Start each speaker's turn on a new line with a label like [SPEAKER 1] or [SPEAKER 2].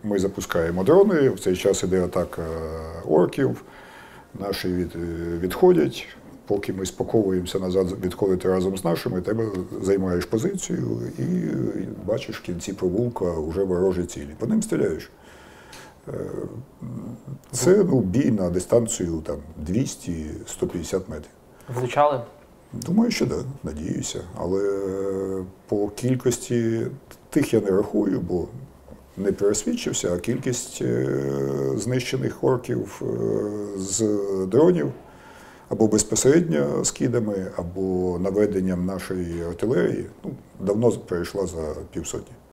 [SPEAKER 1] Ми запускаємо дрони, в цей час іде атака орків, наші відходять. Поки ми спаковуємося назад відходити разом з нашими, тебе займаєш позицію і бачиш в кінці провулка вже ворожі цілі. По ним стріляєш. Це бій на дистанцію 200-150 метрів.
[SPEAKER 2] Влучали?
[SPEAKER 1] Думаю, що так, надіюся. Але по кількості тих я не рахую, бо не пересвідчився, а кількість знищених орків з дронів або безпосередньо скидами, або наведенням нашої артилерії давно перейшла за 250.